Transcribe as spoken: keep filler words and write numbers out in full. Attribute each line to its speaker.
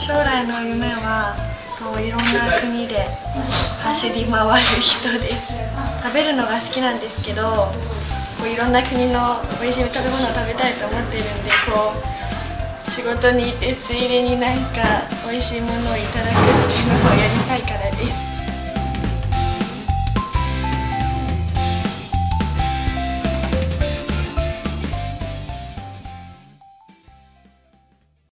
Speaker 1: 将来の夢はこういろんな国で走り回る人です。食べるのが好きなんですけど、こういろんな国の美味しい食べ物を食べたいと思ってるんで、こう仕事に行ってついでになんか美味しいものをいただくっていうのをやりたいからです。